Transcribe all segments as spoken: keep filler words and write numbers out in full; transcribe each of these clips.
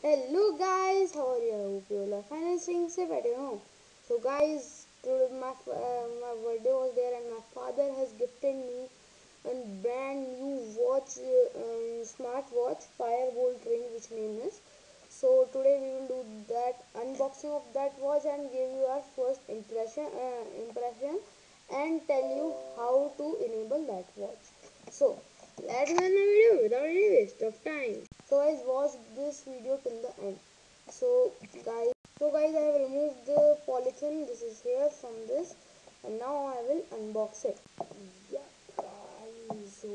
Hello guys, how are you? I hope you all are fine and staying safe at your home. So guys, today my uh, my birthday was there and my father has gifted me a brand new watch, uh, um, smart watch, Fire Boltt Ring, which name is. So today we will do that unboxing of that watch and give you our first impression, uh, impression, and tell you how to enable that watch. So let's begin the video without any waste of time. So guys, watch this video till the end. So guys, so guys, I have removed the polythene. This is here from this, and now I will unbox it. Yeah, guys. So,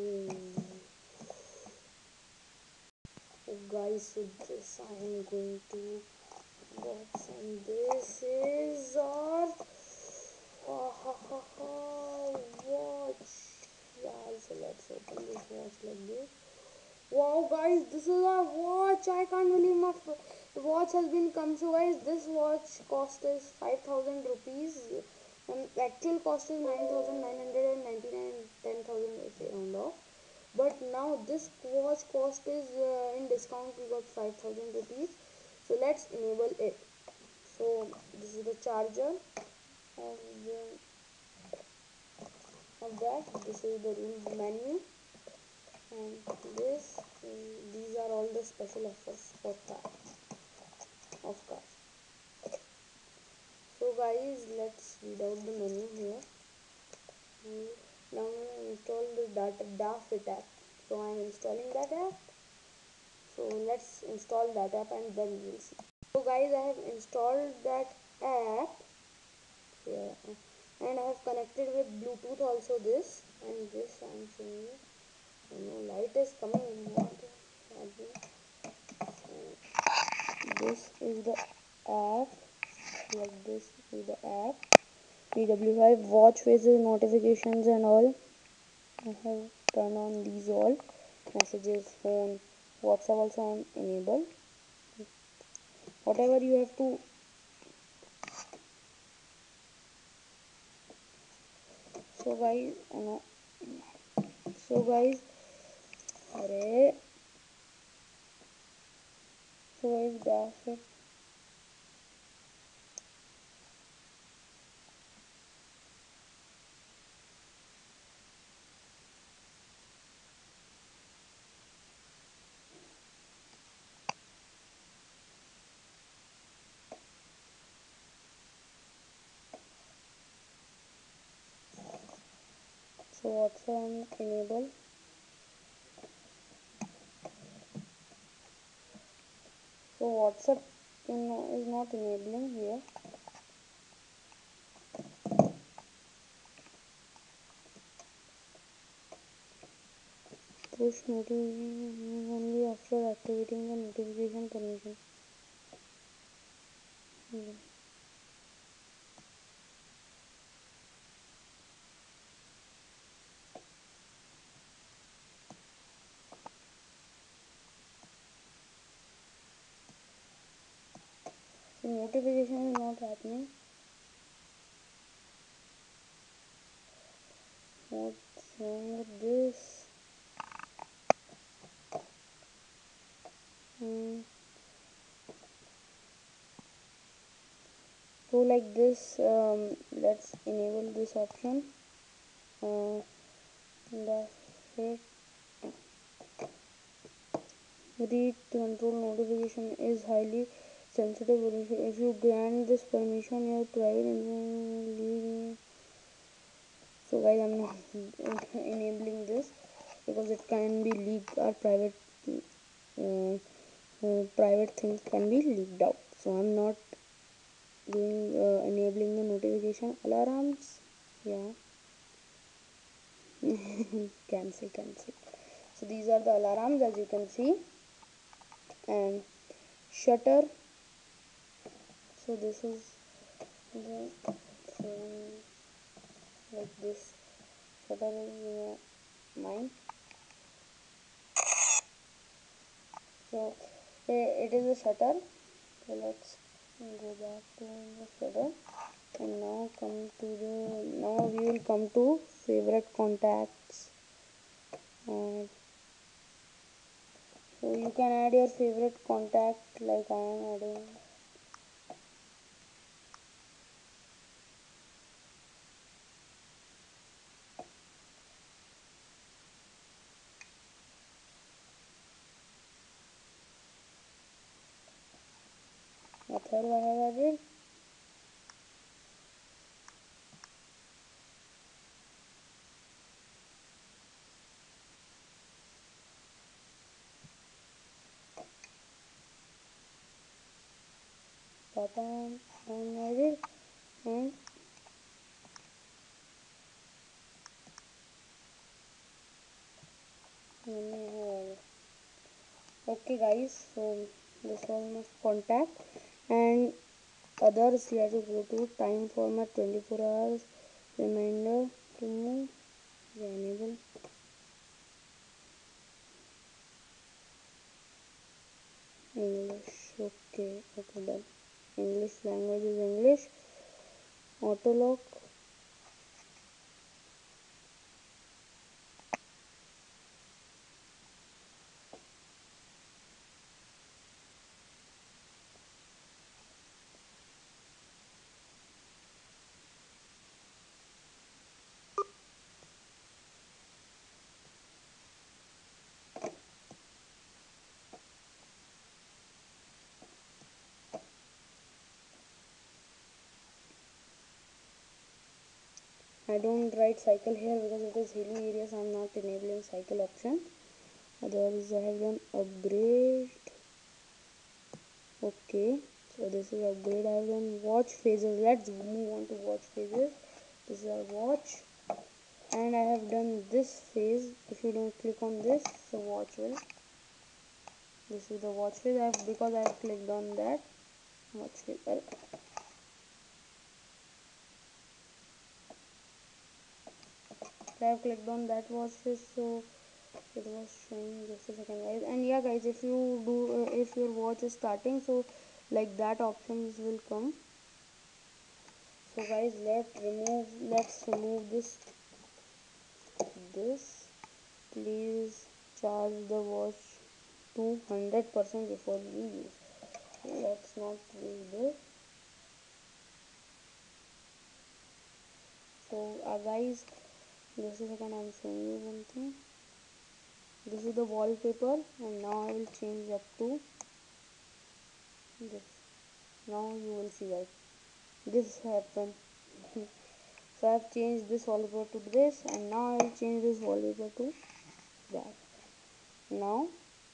oh, guys, so this I am going to box, and this is our oh, ha, ha, ha, watch. Yeah, so let's open this watch like this. Wow guys, this is our watch. I can't believe my watch has been come. So guys, this watch cost is five thousand rupees. Um, actual cost is nine thousand nine hundred ninety-nine, ten thousand if you round off. But now this watch cost is uh, in discount we got five thousand rupees. So let's enable it. So this is the charger of the of that. This is the rule menu, and this mm, these are all the special offers for car of cars. So guys, let's read out the menu here. Mm, now I'm gonna install the data dafit app. So I'm installing that app. So let's install that app and then we'll see. So guys, I have installed that app here, and I have connected with Bluetooth also this and this I'm showing you. Oh no, light is coming. What is happening? This is the app. Like this is the app. D W five watch faces notifications and all. I have turned on these all messages, phone, WhatsApp also I am enabled. Whatever you have to. So guys, oh no. So guys, अरे so guys, that's it. So WhatsApp enable. So WhatsApp is not enabling here. Push notification only after activating the notification permission. Hmm. So notification is not happening. What's wrong with this? Hmm. So like this, um, let's enable this option. Uh, that's it. Read control notification is highly sensitive. If you grant this permission, your private information. So guys, I'm not enabling this because it can be leaked. Our private uh, uh, private things can be leaked out. So I'm not doing uh, enabling the notification alarms. Yeah. cancel cancel So these are the alarms, as you can see, and shutter. So this is the phone, like this. Shutter is uh, mine. So it is a shutter. So let's go back to the shutter, and now come to the now we will come to favorite contacts. And So you can add your favorite contact like I am adding. A third one I have added. Button and added and okay guys, so this was my contact and others. You have to go to time format twenty-four hours reminder remove enable English. Okay, okay, done. English language is English. Auto lock. I don't write cycle here because it is hilly areas. I'm not enabling cycle option. Others I have done upgrade. Okay, so this is upgrade. I have done watch phases. Let's move on to watch phases. This is our watch, and I have done this phase. If you don't click on this, the watch will. This is the watch phase. I have, because I have clicked on that watch phase. Uh, I have clicked on that watch phase, so it was showing. Just a second, guys. And yeah, guys, if you do, uh, if your watch is starting, so like that options will come. So guys, let remove. Let's remove this. This. Please charge the watch to one hundred percent before you use. Let's not use this. So uh, guys, just a second, I'm showing you one thing. This is the wallpaper, and now I will change up to this. Now you will see, guys, this happen. So I have changed this wallpaper to this, and now I will change this wallpaper to that. Now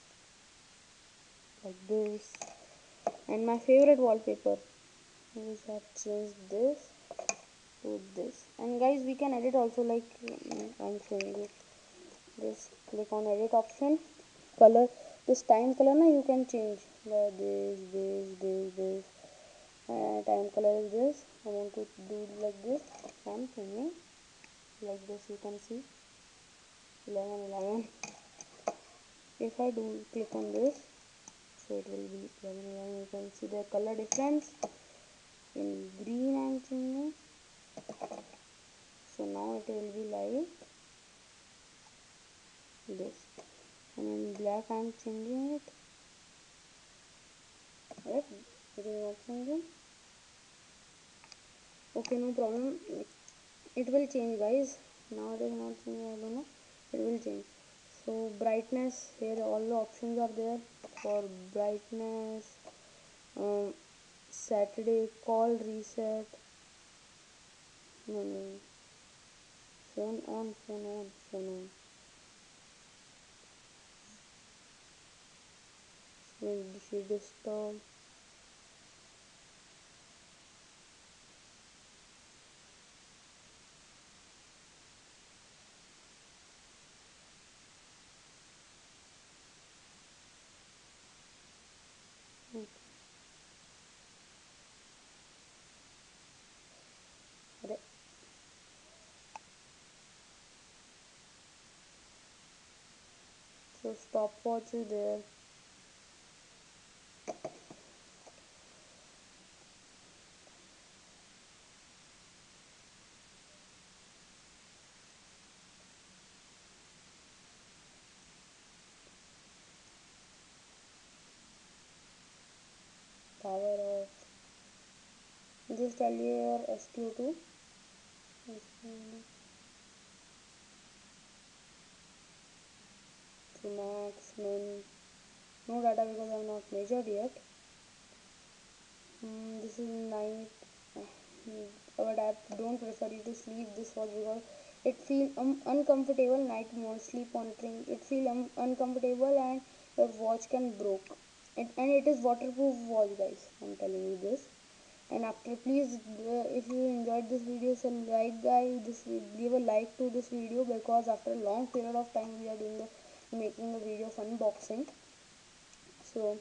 like this, and my favorite wallpaper, which I have changed this to this. And guys, we can edit also, like mm, I'm showing you. Just click on edit option. Color, this time color now you can change by this, this, this, this. Uh, time color is this. I want to do like this. So I'm changing like this. You can see eleven eleven. If I do click on this, so it will be eleven eleven. You can see the color difference. In green I'm changing, so now it will be like this, and in black I'm changing it. Right, it is not changing. Okay, no problem, it will change, guys. Now it is not changing, I don't know, it will change. So brightness, here all the options are there for brightness. um, Saturday call reset. No, no, phone on, phone on, phone on. When she disturb. Okay. So stopwatch is there. power of, just tell you your S Q two. So max, min, no data because I have not measured yet. Mm, this is night. Our app don't prefer you to sleep this watch because it feel um, uncomfortable. Night mode sleep monitoring. It feel um, uncomfortable and your watch can broke. It, and it is waterproof watch, guys. I'm telling you this. And after, please, uh, if you enjoyed this video, so like, guys, this give a like to this video because after a long period of time we are doing the making the video of unboxing. So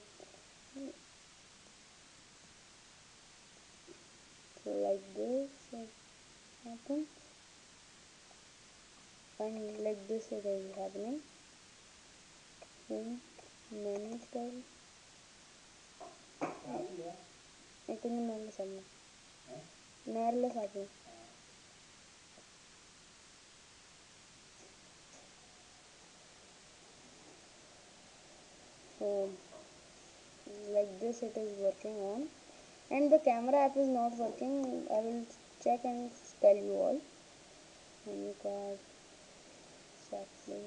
so like this it happens, and like this it is happening in menu style. ഇതൊന്നും നല്ല സമയം നേരല്ല സാധനം. So like this it is working on, and the camera app is not working. I will check and tell you all. Menu card, exactly.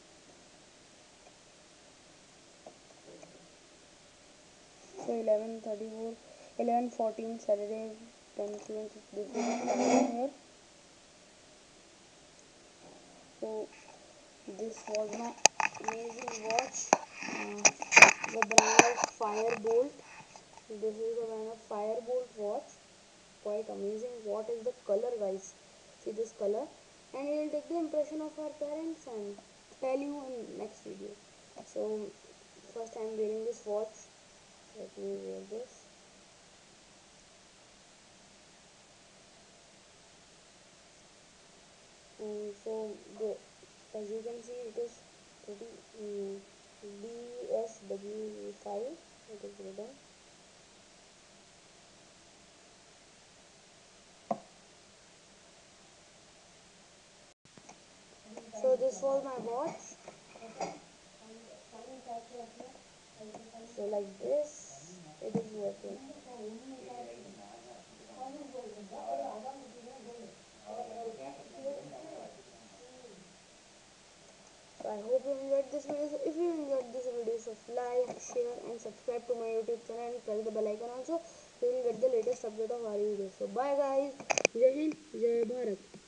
So eleven thirty-four, eleven fourteen Saturday, ten p m This is the time here. So this was my amazing watch. Uh, the brand of Fire Boltt. This is the brand of Fire Boltt watch. Quite amazing. What is the color, guys? See this color, and we will take the impression of our parents and tell you in next video. So first I am wearing this watch. Let me wear this. And so the, as you can see, it is pretty um, D S W five. It is written. So this was my watch. So like this, it is working. So I hope you enjoyed this video. So if you enjoyed this video, so like, share and subscribe to my YouTube channel and press the bell icon also, so you will get the latest update of our videos. So bye guys. Jai Hind, Jay Bharat.